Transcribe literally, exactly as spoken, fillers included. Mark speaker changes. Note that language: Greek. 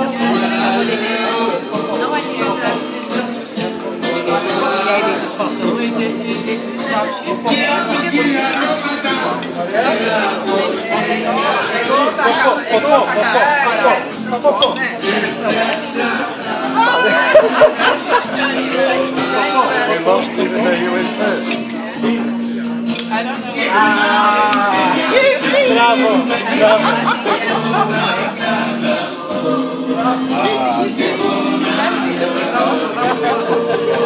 Speaker 1: lost even though you went first.
Speaker 2: I don't know.
Speaker 1: Ah, bravo, bravo. Ah,